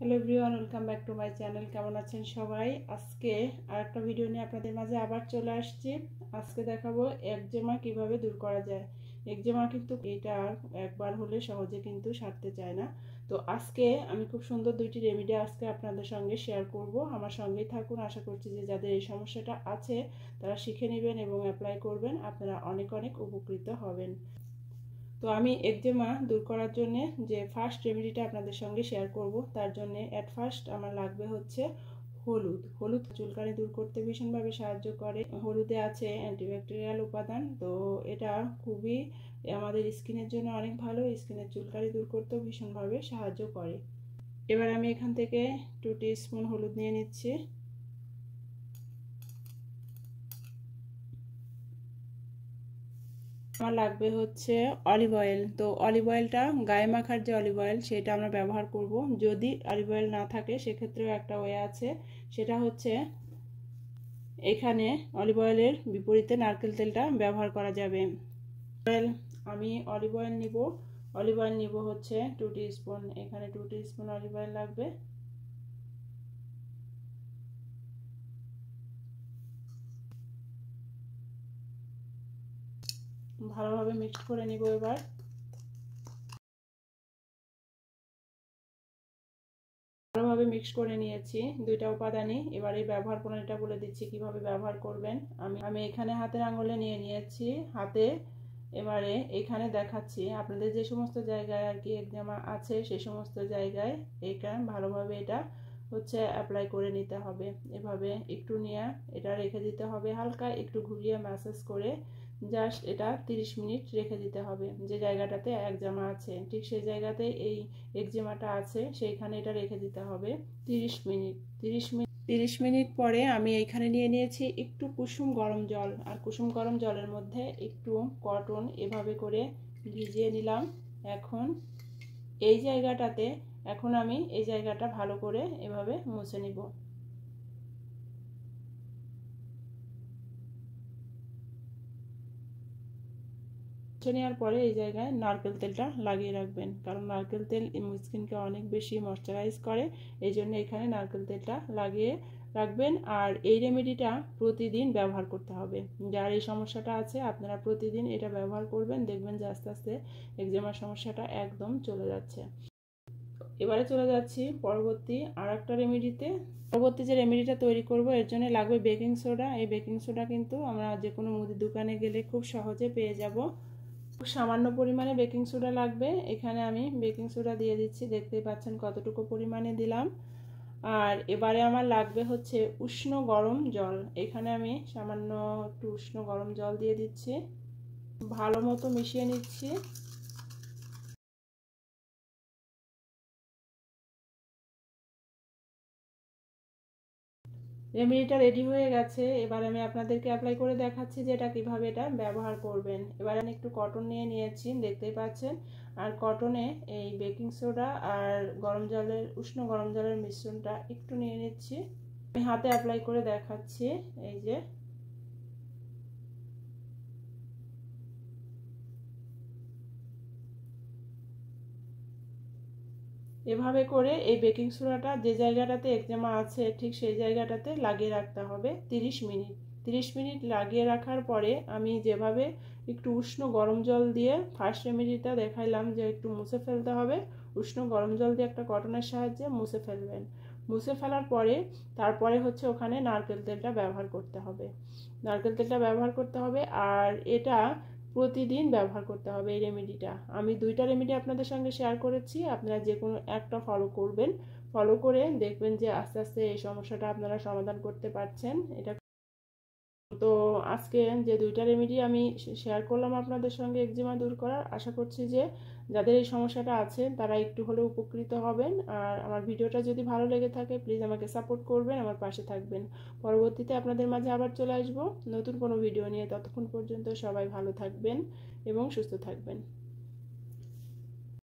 Hello everyone, welcome back to my channel. কেমন আছেন সবাই? আজকে আরেকটা ভিডিও নিয়ে আপনাদের মাঝে আবার চলে আসছি। আজকে দেখাবো একজিমা কিভাবে দূর করা যায়। একজিমা কিন্তু এটা একবার হলে সহজে কিন্তু সারতে চায় না। তো আজকে আমি খুব সুন্দর দুইটি রেমেডি আজকে আপনাদের সঙ্গে শেয়ার করব। আমার সঙ্গেই থাকুন। আশা করছি যে যাদের এই সমস্যাটা আছে তারা শিখে নেবেন এবং অ্যাপ্লাই করবেন, আপনারা অনেক অনেক উপকৃত হবেন। তো আমি একজিমা দূর করার জন্য যে ফার্স্ট রেমেডিটা আপনাদের সঙ্গে শেয়ার করব, তার জন্য অ্যাট ফার্স্ট আমার লাগবে হচ্ছে হলুদ। হলুদ চুলকানি দূর করতে ভীষণভাবে সাহায্য করে। হলুদে আছে অ্যান্টিব্যাকটেরিয়াল উপাদান, তো এটা খুবই আমাদের স্কিনের জন্য অনেক ভালো। স্কিনের চুলকানি দূর করতেও ভীষণভাবে সাহায্য করে। এবার আমি এখান থেকে 2 টিস্পুন হলুদ নিয়ে নিচ্ছি। আমার লাগবে হচ্ছে অলিভ অয়েল। তো অলিভ অয়েলটা গায়ে মাখার যে অলিভ অয়েল সেটা আমরা ব্যবহার করব। যদি অলিভ অয়েল না থাকে সেক্ষেত্রেও একটা ওয়ে আছে, সেটা হচ্ছে এখানে অলিভ অয়েলের বিপরীতে নারকেল তেলটা ব্যবহার করা যাবে। আমি অলিভ অয়েল নিব হচ্ছে 2 টিস্পুন। এখানে 2 টিস্পুন অলিভ অয়েল লাগবে। ভালোভাবে মিক্স করে নিব। এবার ভালোভাবে মিক্স করে নিয়েছি দুইটা উপাদানই। এবার এই ব্যবহার প্রণালীটা বলে দিচ্ছি কিভাবে ব্যবহার করবেন। আমি এখানে হাতের আঙুলে নিয়ে নিয়েছি হাতে। এবারে এখানে দেখাচ্ছি আপনাদের যে সমস্ত জায়গায় আর কি একজিমা আছে সেই সমস্ত জায়গায় এটা ভালোভাবে এটা হচ্ছে অ্যাপ্লাই করে নিতে হবে। এভাবে একটু নিয়ে এটা রেখে দিতে হবে, হালকা একটু ঘুরিয়ে ম্যাসাজ করে জাস্ট এটা 30 মিনিট রেখে দিতে হবে। যে জায়গাটাতে একজিমা আছে ঠিক সেই জায়গাতে এই একজিমাটা আছে সেইখানে এটা রেখে দিতে হবে 30 মিনিট। 30 মিনিট পরে আমি এইখানে নিয়ে নিয়েছি একটু কুসুম গরম জল, আর কুসুম গরম জলের মধ্যে একটু কটন এভাবে করে ভিজিয়ে নিলাম। এখন আমি এই জায়গাটা ভালো করে এভাবে মুছে নিব। নেওয়ার পরে এই জায়গায় নারকেল তেলটা লাগিয়ে রাখবেন, কারণ নারকেল তেল স্কিনকে অনেক বেশি ময়শ্চারাইজ করে। এই জন্য এখানে নারকেল তেলটা লাগিয়ে রাখবেন। আর এই রেমেডিটা প্রতিদিন ব্যবহার করতে হবে। যার এই সমস্যাটা আছে আপনারা প্রতিদিন এটা ব্যবহার করবেন, দেখবেন যে আস্তে আস্তে একজিমার সমস্যাটা একদম চলে যাচ্ছে। এবারে চলে যাচ্ছি পরবর্তী আর একটা রেমেডিতে। পরবর্তী যে রেমেডিটা তৈরি করব এর জন্য লাগবে বেকিং সোডা। এই বেকিং সোডা কিন্তু আমরা যে কোনো মুদির দোকানে গেলে খুব সহজে পেয়ে যাব। খুব সামান্য পরিমাণে বেকিং সোডা লাগবে। এখানে আমি বেকিং সোডা দিয়ে দিচ্ছি, দেখতেই পাচ্ছেন কতটুকু পরিমাণে দিলাম। আর এবারে আমার লাগবে হচ্ছে উষ্ণ গরম জল। এখানে আমি সামান্য একটু উষ্ণ গরম জল দিয়ে দিচ্ছি, ভালো মতো মিশিয়ে নিচ্ছি। রেমেডিটা রেডি হয়ে গেছে। এবার আমি আপনাদেরকে অ্যাপ্লাই করে দেখাচ্ছি যে এটা কিভাবে এটা ব্যবহার করবেন। এবার আমি একটু কটন নিয়ে নিয়েছি, দেখতেই পাচ্ছেন। আর কটনে এই বেকিং সোডা আর উষ্ণ গরম জলের মিশ্রণটা একটু নিয়ে নিচ্ছি। আমি হাতে অ্যাপ্লাই করে দেখাচ্ছি। এই যে এভাবে করে এই বেকিং সোডাটা যে জায়গাটাতে একজিমা আছে ঠিক সেই জায়গাটাতে লাগিয়ে রাখতে হবে 30 মিনিট। 30 মিনিট লাগিয়ে রাখার পরে আমি যেভাবে একটু উষ্ণ গরম জল দিয়ে ফার্স্ট রেমেডিটা দেখাইলাম যে একটু মুছে ফেলতে হবে, উষ্ণ গরম জল দিয়ে একটা কটনের সাহায্যে মুছে ফেলবেন। মুছে ফেলার পরে তারপরে হচ্ছে ওখানে নারকেল তেলটা ব্যবহার করতে হবে। নারকেল তেলটা ব্যবহার করতে হবে আর এটা প্রতিদিন ব্যবহার করতে হবে। এই রেমেডিটা আমি দুইটা রেমেডি আপনাদের সঙ্গে শেয়ার করেছি, আপনারা যে কোনো একটা ফলো করবেন। ফলো করে দেখবেন যে আস্তে আস্তে এই সমস্যাটা আপনারা সমাধান করতে পারছেন। এটা তো আজকে যে দুইটা রেমেডি আমি শেয়ার করলাম আপনাদের সঙ্গে একজিমা দূর করার, আশা করছি যে যাদের এই সমস্যাটা আছে তারা একটু হলেও উপকৃত হবেন। আর আমার ভিডিওটা যদি ভালো লেগে থাকে প্লিজ আমাকে সাপোর্ট করবেন, আমার পাশে থাকবেন। পরবর্তীতে আপনাদের মাঝে আবার চলে আসবো নতুন কোনো ভিডিও নিয়ে। ততক্ষণ পর্যন্ত সবাই ভালো থাকবেন এবং সুস্থ থাকবেন।